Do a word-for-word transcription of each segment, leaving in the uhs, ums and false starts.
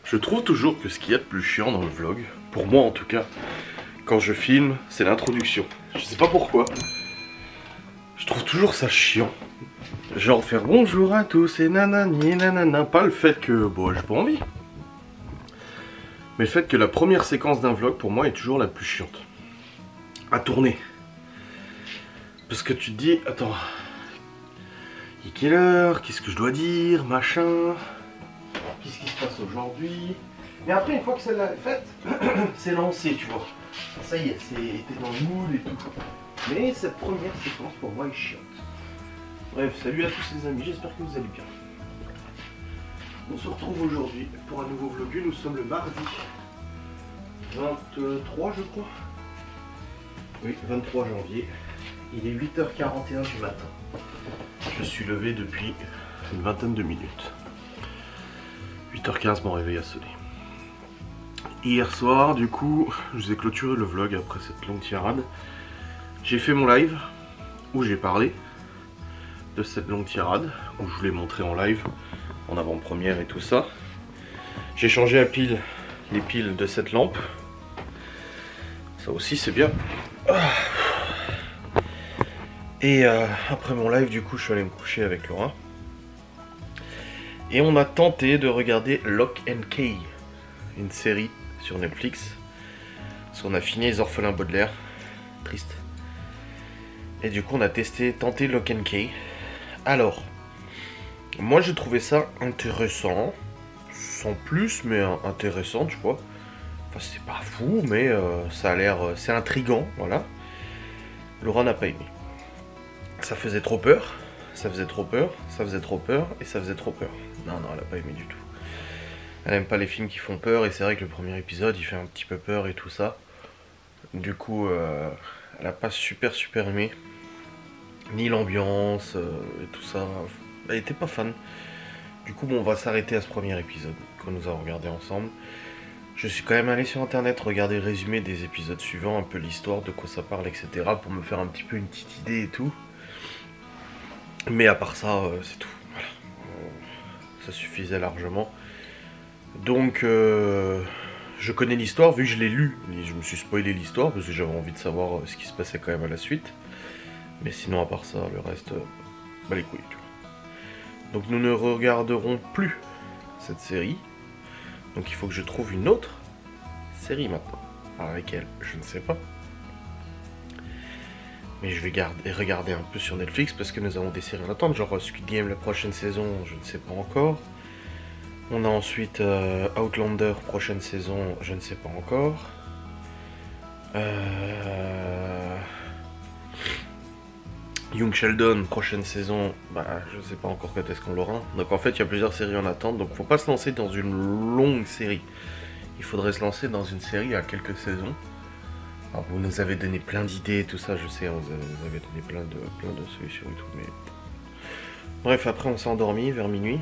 Je trouve toujours que ce qu'il y a de plus chiant dans le vlog, pour moi en tout cas, quand je filme, c'est l'introduction. Je sais pas pourquoi. Je trouve toujours ça chiant. Genre faire bonjour à tous et nanani nanana. Pas le fait que, bon, j'ai pas envie. Mais le fait que la première séquence d'un vlog, pour moi, est toujours la plus chiante. À tourner. Parce que tu te dis, attends, il est quelle heure? Qu'est-ce que je dois dire? Machin. Qu'est-ce qui se passe aujourd'hui? Mais après, une fois que celle-là est faite, c'est lancé, tu vois. Ça y est, t'es dans le mood et tout. Mais cette première séquence, pour moi, est chiante. Bref, salut à tous les amis, j'espère que vous allez bien. On se retrouve aujourd'hui pour un nouveau vlog. Nous sommes le mardi vingt-trois, je crois. Oui, vingt-trois janvier. Il est huit heures quarante et un du matin. Je suis levé depuis une vingtaine de minutes. huit heures quinze, mon réveil a sonné. Hier soir, du coup, je vous ai clôturé le vlog après cette longue tirade. J'ai fait mon live où j'ai parlé de cette longue tirade, où je vous l'ai montré en live, en avant-première et tout ça. J'ai changé la pile, les piles de cette lampe. Ça aussi c'est bien. Et euh, après mon live, du coup, je suis allé me coucher avec Laura. Et on a tenté de regarder Lock and Key, une série sur Netflix. Parce qu'on a fini Les Orphelins Baudelaire. Triste. Et du coup, on a testé, tenté Lock and Key. Alors, moi j'ai trouvé ça intéressant. Sans plus, mais intéressant, tu vois. Enfin, c'est pas fou, mais euh, ça a l'air... Euh, c'est intriguant, voilà. Laura n'a pas aimé. Ça faisait trop peur. Ça faisait trop peur, ça faisait trop peur, et ça faisait trop peur. Non, non, elle a pas aimé du tout. Elle aime pas les films qui font peur, et c'est vrai que le premier épisode, il fait un petit peu peur et tout ça. Du coup, euh, elle a pas super super aimé. Ni l'ambiance, euh, et tout ça. Elle était pas fan. Du coup, bon, on va s'arrêter à ce premier épisode que nous avons regardé ensemble. Je suis quand même allé sur internet regarder le résumé des épisodes suivants, un peu l'histoire, de quoi ça parle, et cetera. Pour me faire un petit peu une petite idée et tout. Mais à part ça, euh, c'est tout. Voilà. Euh, ça suffisait largement. Donc, euh, je connais l'histoire, vu que je l'ai lu. Je me suis spoilé l'histoire, parce que j'avais envie de savoir ce qui se passait quand même à la suite. Mais sinon, à part ça, le reste, euh, bah les couilles, tu vois. Donc nous ne regarderons plus cette série. Donc il faut que je trouve une autre série maintenant. Avec laquelle, je ne sais pas. Mais je vais garder, regarder un peu sur Netflix parce que nous avons des séries en attente, genre Squid Game la prochaine saison, je ne sais pas encore. On a ensuite euh, Outlander prochaine saison, je ne sais pas encore. Euh... Young Sheldon prochaine saison, bah je ne sais pas encore quand est-ce qu'on l'aura. Donc en fait il y a plusieurs séries en attente, donc faut pas se lancer dans une longue série. Il faudrait se lancer dans une série à quelques saisons. Alors vous nous avez donné plein d'idées et tout ça, je sais, vous avez, vous avez donné plein de, plein de solutions et tout, mais... Bref, après on s'est endormi vers minuit.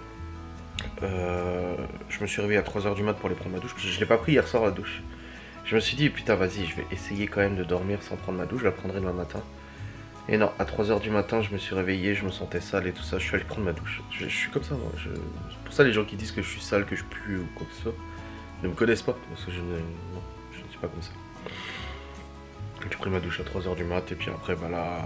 Euh, je me suis réveillé à trois heures du mat pour aller prendre ma douche, parce que je l'ai pas pris hier soir la douche. Je me suis dit, putain vas-y, je vais essayer quand même de dormir sans prendre ma douche, je la prendrai demain matin. Et non, à trois heures du matin, je me suis réveillé, je me sentais sale et tout ça, je suis allé prendre ma douche. Je, je suis comme ça, moi. Je... C'est pour ça les gens qui disent que je suis sale, que je pue ou quoi que ce soit, ne me connaissent pas, parce que je ne, non, je ne suis pas comme ça. J'ai pris ma douche à trois heures du mat, et puis après, bah là...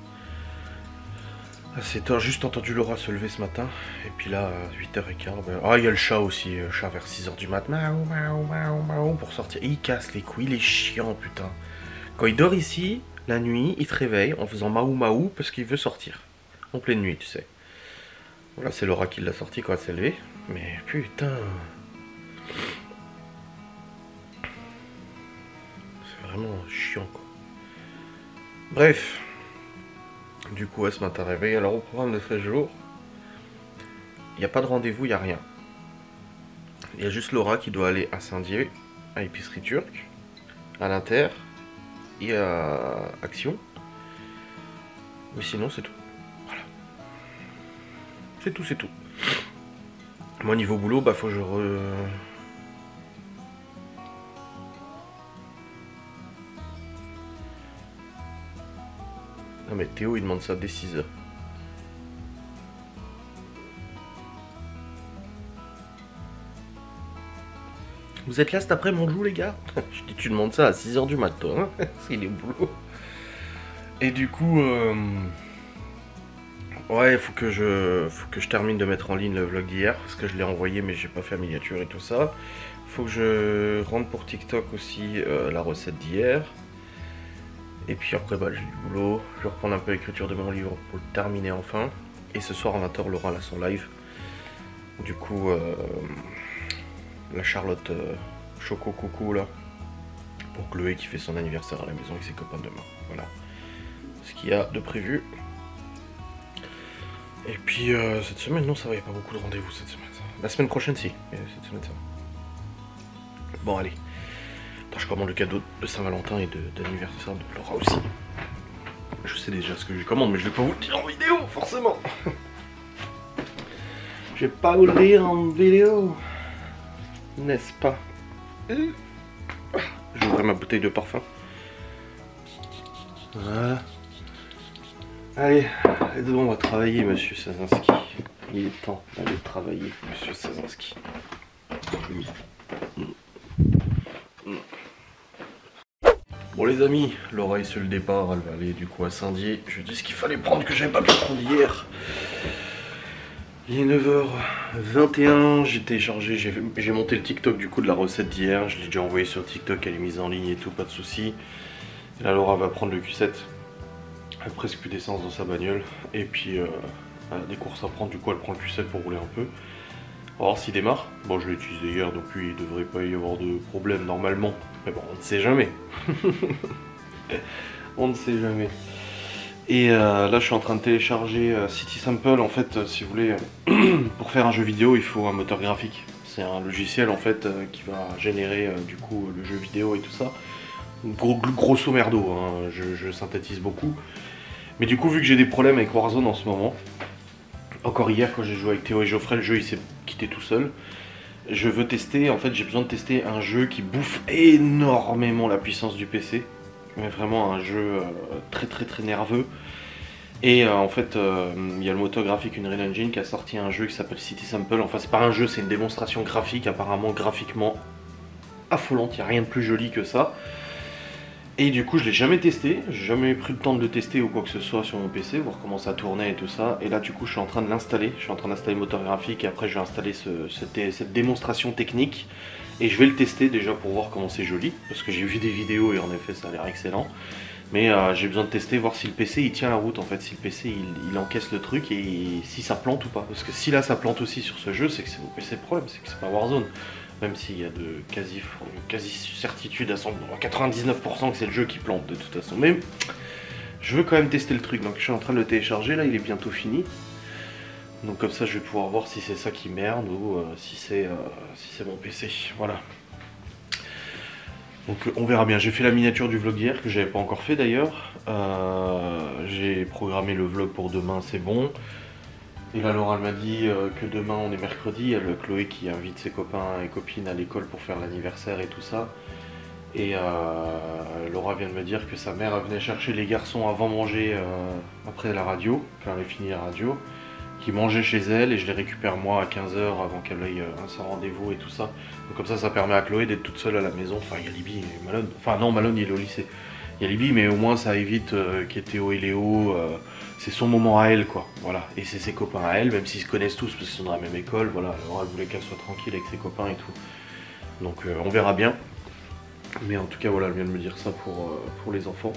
À sept heures, juste entendu Laura se lever ce matin, et puis là, à huit heures quinze, bah... ah, il y a le chat aussi, le chat vers six heures du mat, maou, maou, maou, maou, pour sortir. Et il casse les couilles, il est chiant, putain. Quand il dort ici... La nuit, il se réveille en faisant maou maou parce qu'il veut sortir. En pleine nuit, tu sais. Voilà, c'est Laura qui l'a sorti quand elle s'est levée. Mais putain. C'est vraiment chiant, quoi. Bref. Du coup, ouais, ce matin réveil. Alors, au programme de ce jour, il n'y a pas de rendez-vous, il n'y a rien. Il y a juste Laura qui doit aller à Saint-Dié, à l'épicerie turque, à l'Inter. Et à Action. Mais sinon c'est tout. Voilà. C'est tout, c'est tout. Moi niveau boulot, bah faut que je re... Non mais Théo il demande ça dès six heures. Vous êtes là cet après mon joue les gars? Je dis tu demandes ça à six heures du matin, hein. C'est les boulot. Et du coup, euh... ouais, il faut que je, faut que je termine de mettre en ligne le vlog d'hier parce que je l'ai envoyé mais j'ai pas fait la miniature et tout ça. Faut que je rentre pour TikTok aussi euh, la recette d'hier. Et puis après bah j'ai du boulot. Je vais reprendre un peu l'écriture de mon livre pour le terminer enfin. Et ce soir à vingt heures Laura a son live. Du coup euh, la Charlotte euh, Choco Coucou là. Pour Chloé qui fait son anniversaire à la maison avec ses copains demain. Voilà ce qu'il y a de prévu. Et puis euh, cette semaine, non, ça va, il n'y a pas beaucoup de rendez-vous cette semaine. Ça. La semaine prochaine, si, mais cette semaine, ça va. Bon, allez. Attends, je commande le cadeau de Saint-Valentin et d'anniversaire de, de Laura aussi. Je sais déjà ce que je commande, mais je vais pas vous le dire en vidéo, forcément. Je vais pas vous le dire en vidéo. N'est-ce pas? J'ouvre ma bouteille de parfum. Voilà. Allez, on va travailler, monsieur Sazinski. Il est temps d'aller travailler, monsieur Sazinski. Bon les amis, Laura est sur le départ, elle va aller du coup à Saint-Dié. Je dis ce qu'il fallait prendre que j'avais pas pu prendre hier. Il est neuf heures vingt et un, j'ai téléchargé, j'ai monté le TikTok du coup de la recette d'hier. Je l'ai déjà envoyé sur TikTok, elle est mise en ligne et tout, pas de soucis. Et là Laura va prendre le Q sept. Elle a presque plus d'essence dans sa bagnole. Et puis euh, elle a des courses à prendre, du coup elle prend le Q sept pour rouler un peu. On va voir s'il démarre. Bon, je l'ai utilisé hier, donc lui il devrait pas y avoir de problème normalement. Mais bon, on ne sait jamais. On ne sait jamais. Et euh, là je suis en train de télécharger euh, City Sample. En fait, euh, si vous voulez, pour faire un jeu vidéo il faut un moteur graphique. C'est un logiciel en fait euh, qui va générer euh, du coup le jeu vidéo et tout ça. Gros, grosso merdo, hein, je, je synthétise beaucoup. Mais du coup, vu que j'ai des problèmes avec Warzone en ce moment, encore hier quand j'ai joué avec Théo et Geoffrey, le jeu il s'est quitté tout seul. Je veux tester, en fait j'ai besoin de tester un jeu qui bouffe énormément la puissance du P C. Mais vraiment un jeu euh, très très très nerveux. Et euh, en fait, euh, il y a le moteur graphique Unreal Engine qui a sorti un jeu qui s'appelle City Sample. Enfin c'est pas un jeu, c'est une démonstration graphique, apparemment graphiquement affolante, il n'y a rien de plus joli que ça. Et du coup je l'ai jamais testé, j'ai jamais pris le temps de le tester ou quoi que ce soit sur mon P C, voir comment ça tournait et tout ça. Et là du coup je suis en train de l'installer, je suis en train d'installer le moteur graphique et après je vais installer ce, cette, cette démonstration technique. Et je vais le tester déjà pour voir comment c'est joli, parce que j'ai vu des vidéos et en effet ça a l'air excellent. Mais euh, j'ai besoin de tester, voir si le P C il tient la route en fait, si le P C il, il encaisse le truc et si ça plante ou pas. Parce que si là ça plante aussi sur ce jeu, c'est que c'est mon P C le problème, c'est que c'est pas Warzone. Même s'il y a de quasi, quasi certitude à quatre-vingt-dix-neuf pour cent que c'est le jeu qui plante de toute façon. Mais je veux quand même tester le truc, donc je suis en train de le télécharger, là il est bientôt fini. Donc comme ça je vais pouvoir voir si c'est ça qui merde ou euh, si c'est euh, si c'est mon P C, voilà. Donc on verra bien, j'ai fait la miniature du vlog hier que j'avais pas encore fait d'ailleurs. Euh, j'ai programmé le vlog pour demain, c'est bon. Et là Laura m'a dit euh, que demain on est mercredi, elle, Chloé qui invite ses copains et copines à l'école pour faire l'anniversaire et tout ça. Et euh, Laura vient de me dire que sa mère venait chercher les garçons avant manger, euh, après la radio, quand elle a fini la radio, qui mangeait chez elle et je les récupère moi à quinze heures avant qu'elle aille à son rendez-vous et tout ça. Donc comme ça ça permet à Chloé d'être toute seule à la maison, enfin il y a Libby et Malone, enfin non Malone il est au lycée. Il y a Libby mais au moins ça évite euh, qu'il y ait Théo et Léo, euh, c'est son moment à elle quoi, voilà. Et c'est ses copains à elle, même s'ils se connaissent tous parce qu'ils sont dans la même école, voilà. Alors elle voulait qu'elle soit tranquille avec ses copains et tout. Donc euh, on verra bien. Mais en tout cas voilà, elle vient de me dire ça pour, euh, pour les enfants.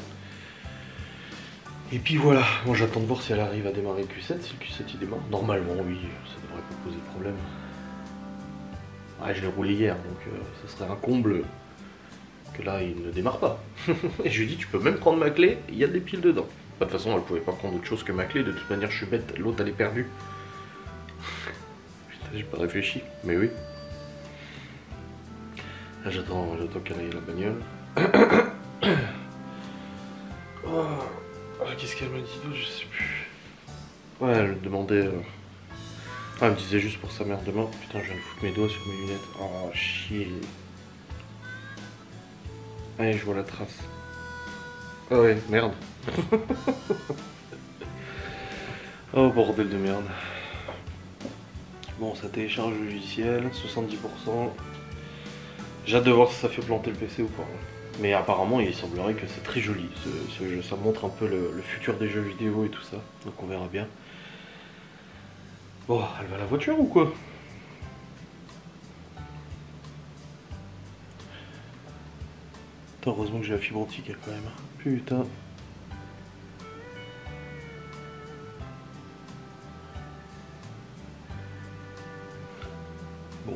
Et puis voilà, moi j'attends de voir si elle arrive à démarrer le Q sept, si le Q sept il démarre. Normalement oui, ça devrait pas poser de problème. Ouais, je l'ai roulé hier, donc euh, ça serait un comble que là il ne démarre pas. Et je lui ai dit tu peux même prendre ma clé, il y a des piles dedans. De toute façon elle pouvait pas prendre autre chose que ma clé, de toute manière je suis bête, l'autre elle est perdue. Putain j'ai pas réfléchi, mais oui. Là j'attends qu'elle aille à la bagnole. Oh. Ah, qu'est-ce qu'elle m'a dit d'autre, je sais plus. Ouais, elle me demandait... Euh... Ah, elle me disait juste pour sa mère demain. Putain, je viens de foutre mes doigts sur mes lunettes. Oh, chier. Allez, je vois la trace. Ah ouais, merde. Oh, bordel de merde. Bon, ça télécharge le logiciel, soixante-dix pour cent. J'ai hâte de voir si ça fait planter le P C ou pas. Mais apparemment, il semblerait que c'est très joli. Ce, ce jeu, ça montre un peu le, le futur des jeux vidéo et tout ça. Donc on verra bien. Bon, elle va à la voiture ou quoi? Putain, heureusement que j'ai la fibre optique quand même. Putain. Bon.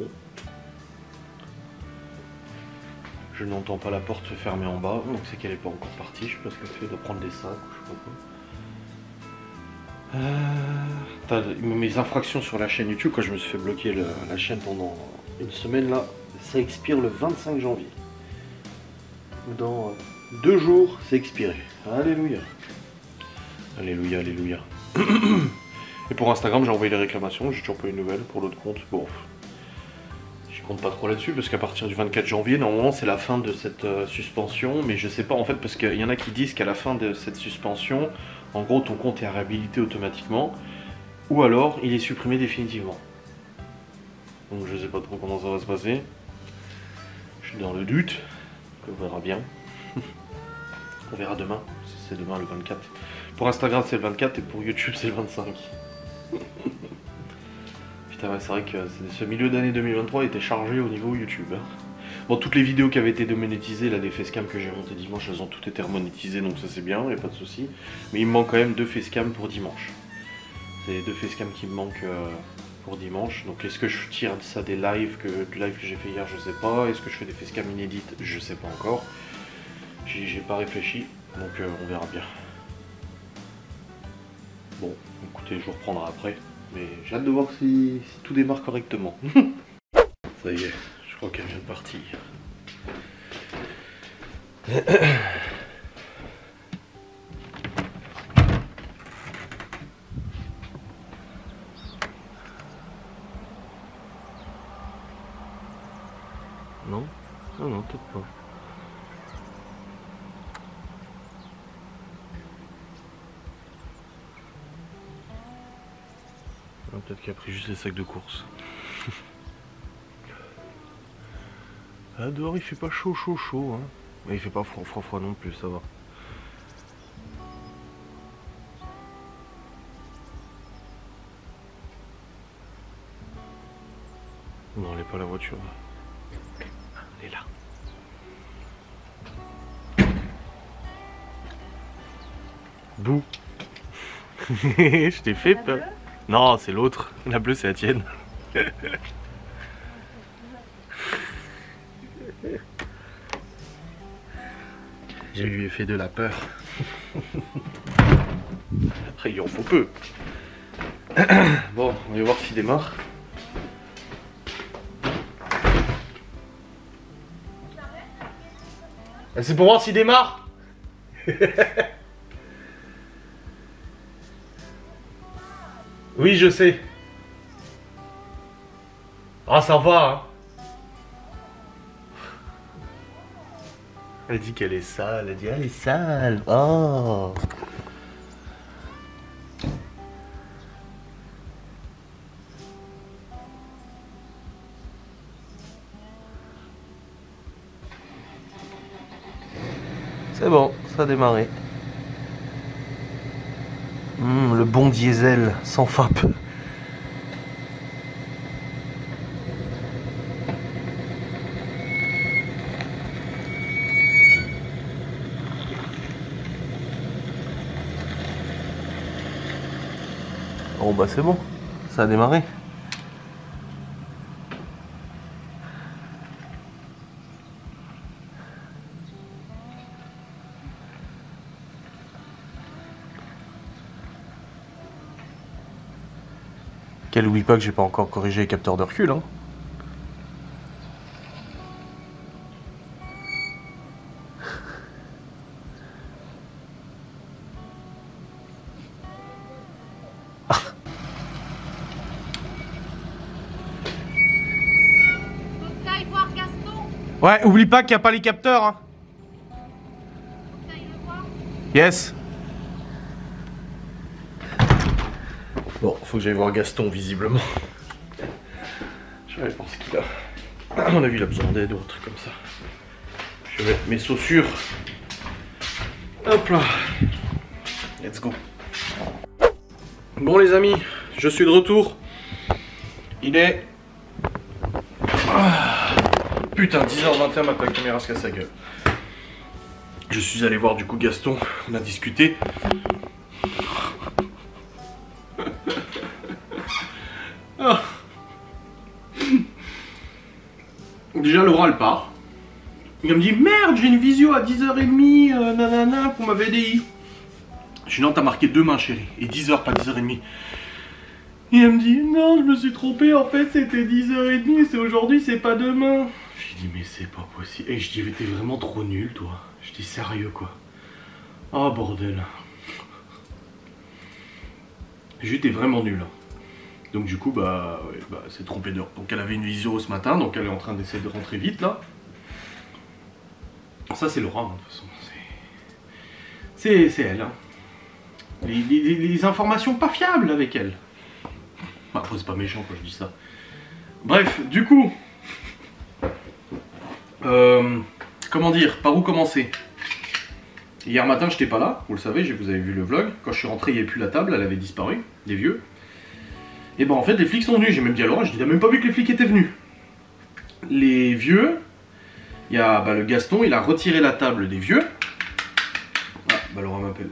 Je n'entends pas la porte se fermer en bas, donc c'est qu'elle n'est pas encore partie. Je sais pas ce qu'elle fait, de prendre des sacs ou je sais pas quoi. Euh... Mes infractions sur la chaîne YouTube, quand je me suis fait bloquer le, la chaîne pendant une semaine là, ça expire le vingt-cinq janvier. Dans deux jours, c'est expiré. Alléluia. Alléluia, alléluia. Et pour Instagram, j'ai envoyé les réclamations, j'ai toujours pas eu de nouvelles. Pour l'autre compte, bon, je compte pas trop là-dessus parce qu'à partir du vingt-quatre janvier, normalement, c'est la fin de cette euh, suspension. Mais je sais pas en fait, parce qu'il y en a qui disent qu'à la fin de cette suspension, en gros, ton compte est réhabilité automatiquement, ou alors il est supprimé définitivement. Donc je sais pas trop comment ça va se passer. Je suis dans le doute. On verra bien. On verra demain, si c'est demain le vingt-quatre. Pour Instagram c'est le vingt-quatre et pour YouTube c'est le vingt-cinq. Putain ouais, c'est vrai que ce milieu d'année deux mille vingt-trois était chargé au niveau YouTube. Bon, toutes les vidéos qui avaient été démonétisées, là des facecam que j'ai montées dimanche, elles ont toutes été remonétisées, donc ça c'est bien, il n'y a pas de souci. Mais il me manque quand même deux facecam pour dimanche. C'est les deux facecam qui me manquent euh, pour dimanche. Donc est-ce que je tire ça des lives que, du live que j'ai fait hier, je sais pas. Est-ce que je fais des facecam inédites, je sais pas encore. J'ai pas réfléchi, donc euh, on verra bien. Bon, écoutez, je vous reprendrai après. Mais j'ai hâte de voir si, si tout démarre correctement. Ça y est, je crois qu'elle vient de partir. Non? Non, non, peut-être pas. Ah, peut-être qu'elle a pris juste les sacs de course. Ah, dehors il fait pas chaud chaud chaud hein. Mais il fait pas froid froid froid non plus, ça va. Non, elle est pas la voiture. Elle est là. Bouh. Je t'ai fait peur. Non, c'est l'autre. La bleue, c'est la tienne. Je lui ai fait de la peur. Après, il en faut peu. Bon, on va voir s'il démarre. C'est pour voir s'il démarre. Oui, je sais. Ah, ça va, hein. Elle dit qu'elle est sale, elle dit elle est sale. Oh. C'est bon, ça a démarré. Mmh, le bon diesel, sans frappe. Oh bah c'est bon, ça a démarré. Qu'elle oublie pas que j'ai pas encore corrigé les capteurs de recul, hein. Ouais, oublie pas qu'il n'y a pas les capteurs, hein. Yes. Bon, faut que j'aille voir Gaston, visiblement. Je vais aller voir ce qu'il a. À mon avis, il a besoin d'aide ou un truc comme ça. Je vais mettre mes chaussures. Hop là. Let's go. Bon les amis, je suis de retour. Il est... Ah, putain, dix heures vingt et un, ma caméra se casse la gueule. Je suis allé voir du coup Gaston, on a discuté. Ah. Déjà Laura elle part. Il me dit merde, j'ai une visio à dix heures trente, euh, nanana, pour ma V D I. Je dis non, t'as marqué demain chérie, et dix heures pas dix heures trente. Et elle me dit non, je me suis trompé, en fait c'était dix heures trente et c'est aujourd'hui, c'est pas demain. Je dis mais c'est pas possible. Et je dis mais t'es vraiment trop nul toi. Je dis sérieux quoi. Oh bordel. J'étais vraiment nul. Donc du coup bah, ouais, bah c'est trompé d'heure. Donc elle avait une visio ce matin, donc elle est en train d'essayer de rentrer vite là. Ça c'est Laura hein, de toute façon. C'est elle. Hein. Les, les, les informations pas fiables avec elle. Bah, après c'est pas méchant quand je dis ça. Bref, du coup. Euh, comment dire, par où commencer? Hier matin j'étais pas là, vous le savez, vous avez vu le vlog. Quand je suis rentré il n'y avait plus la table, elle avait disparu, des vieux. Et ben en fait les flics sont venus, j'ai même dit à Laura, je dis t'as même pas vu que les flics étaient venus. Les vieux, il y a bah, le Gaston, il a retiré la table des vieux. Ah, bah Laura m'appelle.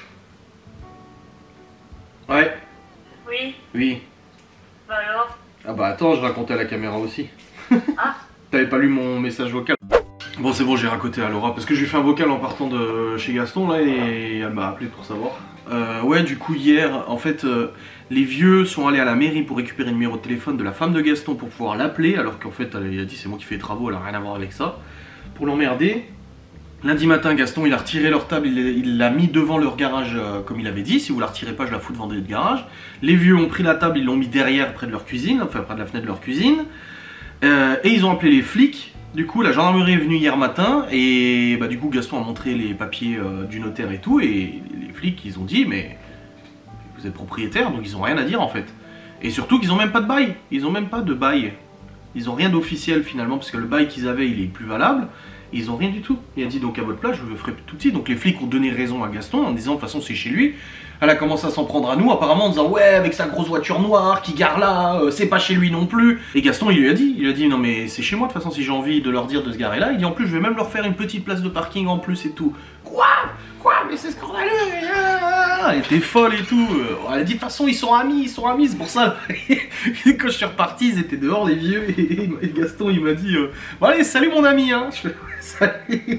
Ouais. Oui. Oui. Bah alors? Ah bah attends, je racontais à la caméra aussi. Ah. T'avais pas lu mon message vocal? Bon c'est bon, j'ai raconté à Laura, parce que je lui ai fait un vocal en partant de chez Gaston là, et elle m'a appelé pour savoir. Euh, ouais du coup hier, en fait, euh, les vieux sont allés à la mairie pour récupérer le numéro de téléphone de la femme de Gaston pour pouvoir l'appeler, alors qu'en fait elle a dit c'est moi qui fais les travaux, elle a rien à voir avec ça. Pour l'emmerder. Lundi matin, Gaston il a retiré leur table, il l'a mis devant leur garage euh, comme il avait dit. Si vous la retirez pas, je la fous devant votre garage. Les vieux ont pris la table, ils l'ont mis derrière près de leur cuisine, enfin près de la fenêtre de leur cuisine. Euh, et ils ont appelé les flics. Du coup la gendarmerie est venue hier matin et bah, du coup Gaston a montré les papiers euh, du notaire et tout. Et les flics ils ont dit mais vous êtes propriétaire donc ils ont rien à dire en fait. Et surtout qu'ils ont même pas de bail, ils ont même pas de bail. Ils ont rien d'officiel finalement parce que le bail qu'ils avaient il est plus valable. Ils ont rien du tout. Il a dit donc à votre place je le ferai tout de suite. Donc les flics ont donné raison à Gaston en disant de toute façon c'est chez lui. Elle a commencé à s'en prendre à nous apparemment en disant ouais avec sa grosse voiture noire qui gare là, euh, c'est pas chez lui non plus. Et Gaston il lui a dit, il lui a dit non mais c'est chez moi de toute façon si j'ai envie de leur dire de se garer là. Il dit en plus je vais même leur faire une petite place de parking en plus et tout. Quoi? Quoi? Mais c'est scandaleux. Elle était folle et tout. Elle a dit de toute façon ils sont amis, ils sont amis, c'est pour ça. Quand je suis reparti ils étaient dehors les vieux et Gaston il m'a dit euh, bon allez salut mon ami hein. Je fais salut.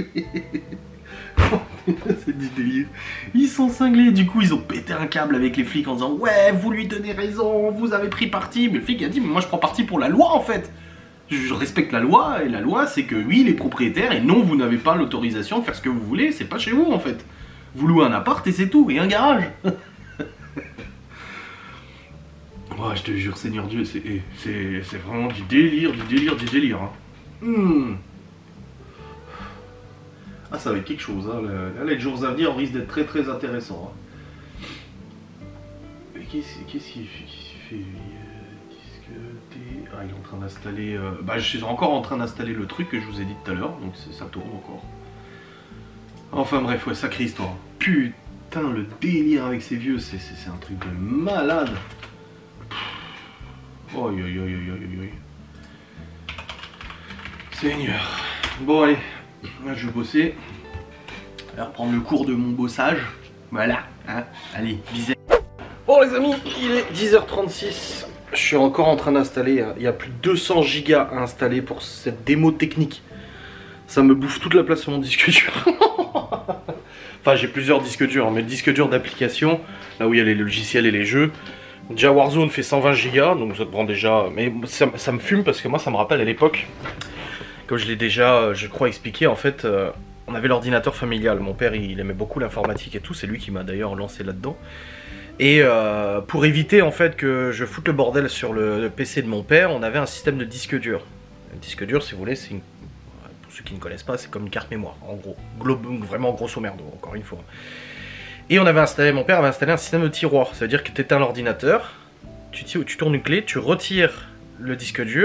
C'est du délire. Ils sont cinglés, du coup ils ont pété un câble avec les flics en disant ouais vous lui donnez raison, vous avez pris parti. Mais le flic a dit mais moi je prends parti pour la loi en fait. Je respecte la loi et la loi c'est que oui il est propriétaire et non vous n'avez pas l'autorisation de faire ce que vous voulez, c'est pas chez vous en fait. Vous louez un appart et c'est tout, et un garage. Ouais je te jure Seigneur Dieu c'est vraiment du délire, du délire, du délire hein. Hmm. Ah ça va être quelque chose, hein. Là les jours à venir risque d'être très très intéressant. Hein. Mais qu'est-ce qu'il qu fait lui euh, disque T... Ah il est en train d'installer... Euh... Bah je suis encore en train d'installer le truc que je vous ai dit tout à l'heure, donc ça tourne encore. Enfin bref, ouais, sacrée histoire. Putain le délire avec ces vieux, c'est un truc de malade. Oi oi oi oi oi oi. Seigneur. Bon allez. Là je vais bosser, je vais reprendre le cours de mon bossage, voilà, hein. Allez, bisous. Bon les amis, il est dix heures trente-six, je suis encore en train d'installer, il y a plus de deux cents gigas à installer pour cette démo technique. Ça me bouffe toute la place sur mon disque dur. Enfin j'ai plusieurs disques durs, mais le disque dur d'application, là où il y a les logiciels et les jeux. Déjà Warzone fait cent vingt gigas, donc ça te prend déjà, mais ça, ça me fume parce que moi ça me rappelle à l'époque. Comme je l'ai déjà, je crois, expliqué, en fait, euh, on avait l'ordinateur familial. Mon père, il aimait beaucoup l'informatique et tout. C'est lui qui m'a d'ailleurs lancé là-dedans. Et euh, pour éviter, en fait, que je foute le bordel sur le, le P C de mon père, on avait un système de disque dur. Un disque dur, si vous voulez, c'est une... pour ceux qui ne connaissent pas, c'est comme une carte mémoire, en gros. Globe, vraiment grosso merdo, encore une fois. Et on avait installé, mon père avait installé un système de tiroir. Ça veut dire que tu éteins l'ordinateur, tu, tu tournes une clé, tu retires le disque dur,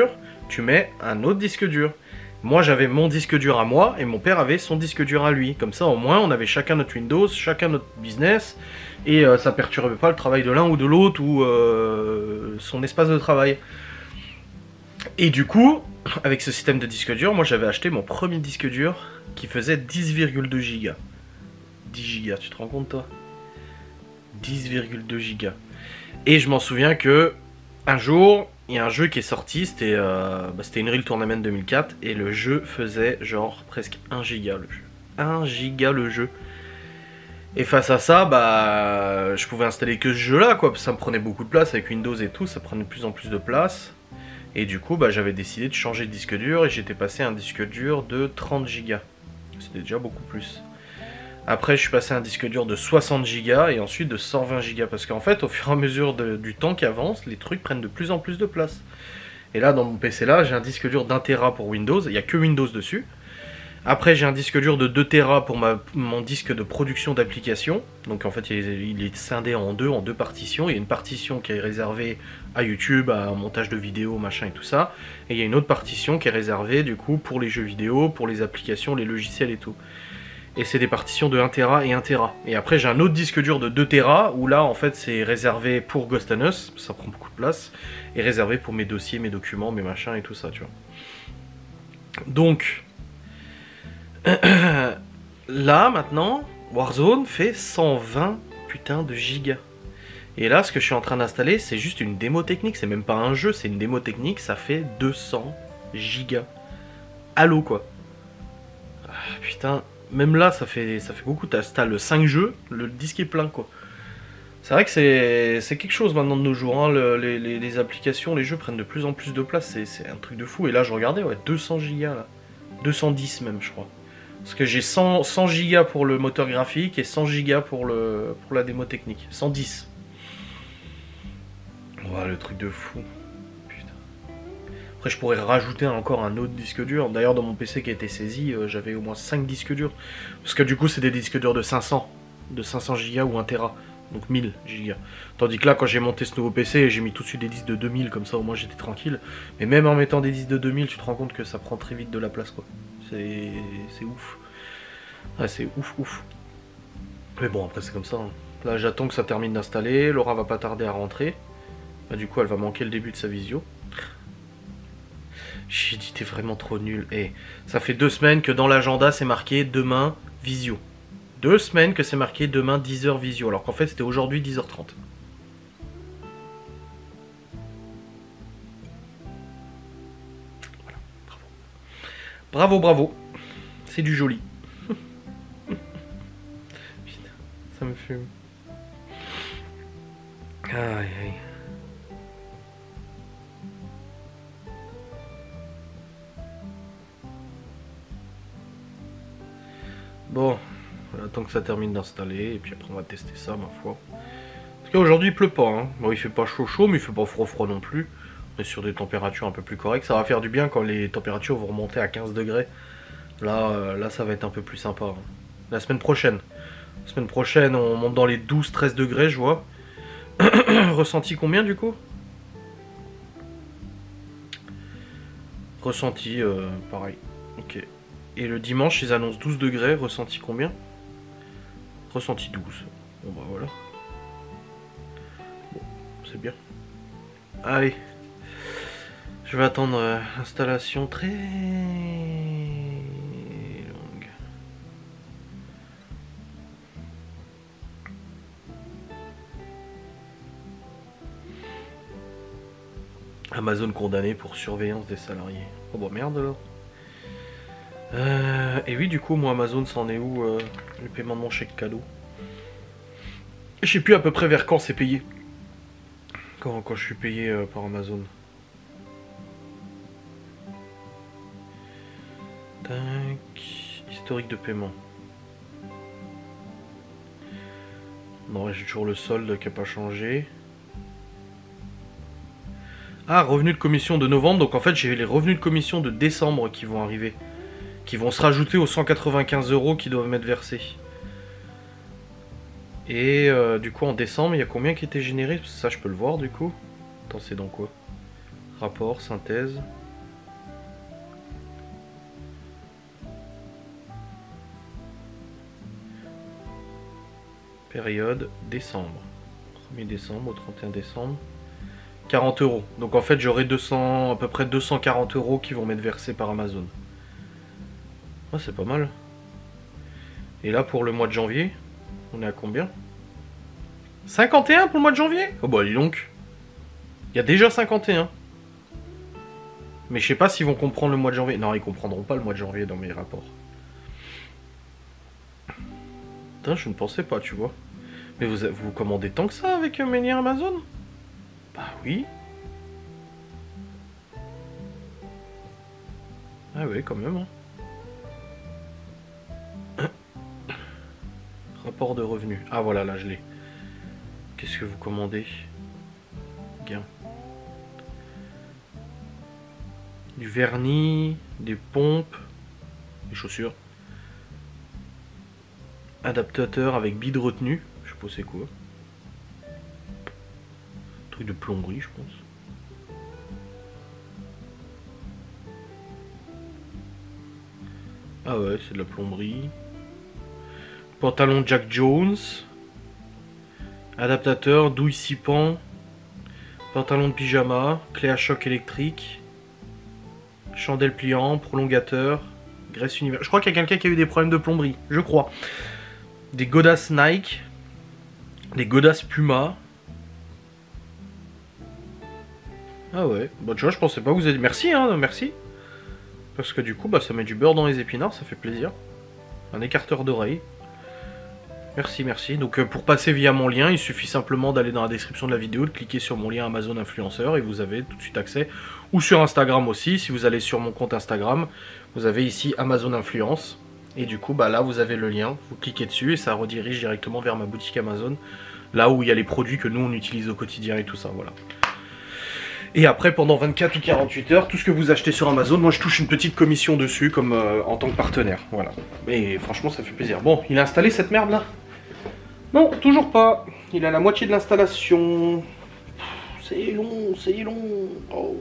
tu mets un autre disque dur. Moi j'avais mon disque dur à moi et mon père avait son disque dur à lui. Comme ça au moins on avait chacun notre Windows, chacun notre business et euh, ça perturbait pas le travail de l'un ou de l'autre ou euh, son espace de travail. Et du coup, avec ce système de disque dur, moi j'avais acheté mon premier disque dur qui faisait dix virgule deux gigas. dix gigas, tu te rends compte toi? dix virgule deux gigas. Et je m'en souviens que un jour, il y a un jeu qui est sorti, c'était euh, bah, c'était Unreal Tournament deux mille quatre, et le jeu faisait genre presque un giga le jeu. un giga le jeu. Et face à ça, bah, je pouvais installer que ce jeu là, quoi, parce que ça me prenait beaucoup de place avec Windows et tout, ça prenait de plus en plus de place. Et du coup, bah, j'avais décidé de changer de disque dur, et j'étais passé à un disque dur de trente gigas. C'était déjà beaucoup plus. Après, je suis passé à un disque dur de soixante gigas et ensuite de cent vingt gigas. Parce qu'en fait, au fur et à mesure de, du temps qui avance, les trucs prennent de plus en plus de place. Et là, dans mon P C là, j'ai un disque dur d'un téra pour Windows. Il n'y a que Windows dessus. Après, j'ai un disque dur de deux téra pour ma, mon disque de production d'applications. Donc en fait, il est, il est scindé en deux, en deux partitions. Il y a une partition qui est réservée à YouTube, à montage de vidéos, machin et tout ça. Et il y a une autre partition qui est réservée, du coup, pour les jeux vidéo, pour les applications, les logiciels et tout. Et c'est des partitions de un téra et un téra. Et après j'ai un autre disque dur de deux téra, où là en fait c'est réservé pour Ghost and Us, ça prend beaucoup de place, et réservé pour mes dossiers, mes documents, mes machins et tout ça, tu vois. Donc, là maintenant, Warzone fait cent vingt putain de gigas. Et là ce que je suis en train d'installer, c'est juste une démo technique, c'est même pas un jeu, c'est une démo technique, ça fait deux cents gigas. Allô quoi. Ah, putain... Même là, ça fait, ça fait beaucoup. T'installes cinq jeux, le disque est plein, quoi. C'est vrai que c'est quelque chose maintenant de nos jours. Hein. Le, les, les, les applications, les jeux prennent de plus en plus de place. C'est un truc de fou. Et là, je regardais, ouais, deux cents gigas, là. deux cent dix même, je crois. Parce que j'ai cent, cent gigas pour le moteur graphique et cent gigas pour, le, pour la démo technique. cent dix. Ouais, le truc de fou. Après, je pourrais rajouter encore un autre disque dur. D'ailleurs, dans mon P C qui a été saisi, euh, j'avais au moins cinq disques durs. Parce que du coup, c'est des disques durs de cinq cents. De cinq cents gigas ou un téra. Donc mille gigas. Tandis que là, quand j'ai monté ce nouveau P C, j'ai mis tout de suite des disques de deux mille. Comme ça, au moins, j'étais tranquille. Mais même en mettant des disques de deux mille, tu te rends compte que ça prend très vite de la place, quoi. C'est ouf. Ouais, c'est ouf, ouf. Mais bon, après, c'est comme ça. Hein. Là, j'attends que ça termine d'installer. Laura va pas tarder à rentrer. Bah, du coup, elle va manquer le début de sa visio. J'ai dit t'es vraiment trop nul. Et hey, ça fait deux semaines que dans l'agenda c'est marqué demain visio. Deux semaines que c'est marqué demain dix heures visio. Alors qu'en fait c'était aujourd'hui dix heures trente. Voilà, bravo. Bravo, bravo. C'est du joli. Putain, ça me fume. Aïe aïe. Bon, on attend que ça termine d'installer et puis après on va tester ça ma foi. En tout cas aujourd'hui il pleut pas, hein. Bon il fait pas chaud chaud mais il fait pas froid froid non plus. On est sur des températures un peu plus correctes. Ça va faire du bien quand les températures vont remonter à quinze degrés. Là, euh, là ça va être un peu plus sympa. Hein. La semaine prochaine. La semaine prochaine on monte dans les douze treize degrés je vois. Ressenti combien du coup? Ressenti euh, pareil. Ok. Et le dimanche, ils annoncent douze degrés. Ressenti combien? Ressenti douze. Bon bah voilà. Bon, c'est bien. Allez. Je vais attendre euh, installation très longue. Amazon condamné pour surveillance des salariés. Oh bah merde alors. Euh, et oui, du coup, moi, Amazon, c'en est où euh, le paiement de mon chèque cadeau? Je sais plus à peu près vers quand c'est payé. Quand, quand je suis payé euh, par Amazon. Tac. Historique de paiement. Non, j'ai toujours le solde qui n'a pas changé. Ah, revenus de commission de novembre. Donc en fait, j'ai les revenus de commission de décembre qui vont arriver. Qui vont se rajouter aux cent quatre-vingt-quinze euros qui doivent m'être versés. Et euh, du coup en décembre il y a combien qui était généré? Ça je peux le voir du coup. Attends, c'est dans quoi? Rapport, synthèse. Période décembre. premier décembre au trente et un décembre. quarante euros. Donc en fait j'aurai deux cents, à peu près deux cent quarante euros qui vont m'être versés par Amazon. Ah, c'est pas mal. Et là pour le mois de janvier, on est à combien? cinquante et un pour le mois de janvier? Oh bah dis donc. Il y a déjà cinquante et un. Mais je sais pas s'ils vont comprendre le mois de janvier. Non, ils comprendront pas le mois de janvier dans mes rapports. Putain, je ne pensais pas, tu vois. Mais vous, vous commandez tant que ça avec mes liens Amazon? Bah oui. Ah oui, quand même. Hein. Rapport de revenus. Ah voilà, là je l'ai. Qu'est-ce que vous commandez? Gain. Du vernis, des pompes, des chaussures. Adaptateur avec bille de retenue. Je sais pas c'est quoi. Truc de plomberie, je pense. Ah ouais, c'est de la plomberie. Pantalon Jack Jones. Adaptateur, douille six pans. Pantalon de pyjama. Clé à choc électrique. Chandelle pliant, prolongateur. Graisse univers. Je crois qu'il y a quelqu'un qui a eu des problèmes de plomberie. Je crois. Des godasses Nike. Des godasses Puma. Ah ouais. Bon, tu vois, je pensais pas que vous avez... Merci, hein, merci. Parce que du coup, bah, ça met du beurre dans les épinards, ça fait plaisir. Un écarteur d'oreille. Merci, merci. Donc euh, pour passer via mon lien, il suffit simplement d'aller dans la description de la vidéo, de cliquer sur mon lien Amazon Influenceur et vous avez tout de suite accès. Ou sur Instagram aussi, si vous allez sur mon compte Instagram, vous avez ici Amazon Influence. Et du coup, bah là, vous avez le lien, vous cliquez dessus et ça redirige directement vers ma boutique Amazon. Là où il y a les produits que nous, on utilise au quotidien et tout ça, voilà. Et après, pendant vingt-quatre ou quarante-huit heures, tout ce que vous achetez sur Amazon, moi je touche une petite commission dessus, comme euh, en tant que partenaire, voilà. Et franchement, ça fait plaisir. Bon, il a installé cette merde là? Non, toujours pas. Il a la moitié de l'installation. C'est long, c'est long. Oh.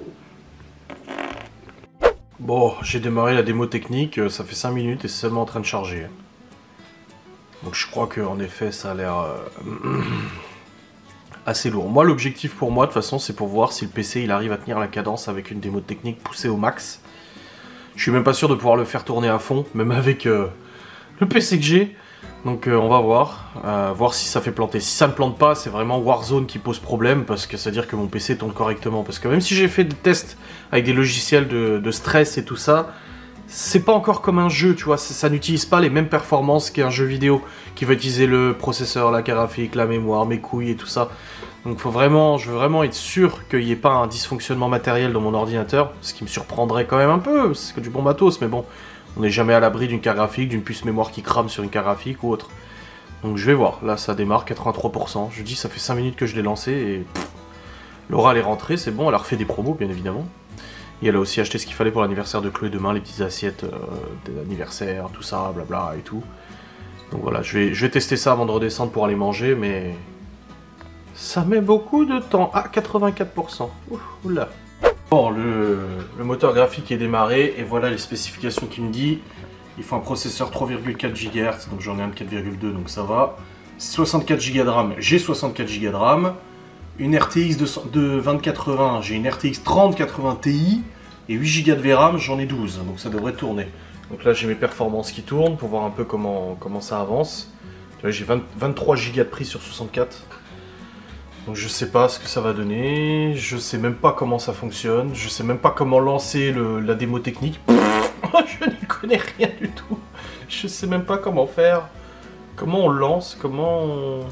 Bon, j'ai démarré la démo technique, ça fait cinq minutes et c'est seulement en train de charger. Donc je crois qu'en effet, ça a l'air euh, assez lourd. Moi, l'objectif pour moi, de toute façon, c'est pour voir si le P C il arrive à tenir la cadence avec une démo technique poussée au max. Je suis même pas sûr de pouvoir le faire tourner à fond, même avec euh, le P C que j'ai. Donc euh, on va voir, euh, voir si ça fait planter. Si ça ne plante pas, c'est vraiment Warzone qui pose problème, parce que ça veut dire que mon P C tourne correctement. Parce que même si j'ai fait des tests avec des logiciels de, de stress et tout ça, c'est pas encore comme un jeu, tu vois. Ça n'utilise pas les mêmes performances qu'un jeu vidéo, qui va utiliser le processeur, la carte graphique, la mémoire, mes couilles et tout ça. Donc faut vraiment, je veux vraiment être sûr qu'il n'y ait pas un dysfonctionnement matériel dans mon ordinateur, ce qui me surprendrait quand même un peu, c'est que du bon matos, mais bon... On n'est jamais à l'abri d'une carte graphique, d'une puce mémoire qui crame sur une carte graphique ou autre. Donc je vais voir, là ça démarre, quatre-vingt-trois pour cent. Je dis ça fait cinq minutes que je l'ai lancé et... Pff, Laura elle est rentrée, c'est bon, elle a refait des promos bien évidemment. Et elle a aussi acheté ce qu'il fallait pour l'anniversaire de Chloé demain, les petites assiettes euh, d'anniversaire, tout ça, blabla et tout. Donc voilà, je vais, je vais tester ça avant de redescendre pour aller manger, mais... Ça met beaucoup de temps. Ah, quatre-vingt-quatre pour cent. Ouh, oula. Bon, le, le moteur graphique est démarré et voilà les spécifications qu'il me dit. Il faut un processeur trois virgule quatre gigahertz, donc j'en ai un de quatre virgule deux, donc ça va. soixante-quatre giga de RAM, j'ai soixante-quatre giga de RAM. Une R T X de, de vingt quatre-vingts, j'ai une R T X trente quatre-vingts Ti. Et huit giga de V RAM, j'en ai douze, donc ça devrait tourner. Donc là j'ai mes performances qui tournent pour voir un peu comment, comment ça avance. J'ai vingt-trois giga de prise sur soixante-quatre. Donc je sais pas ce que ça va donner, je sais même pas comment ça fonctionne, je sais même pas comment lancer le, la démo technique. Je n'y connais rien du tout. Je sais même pas comment faire. Comment on lance, comment on...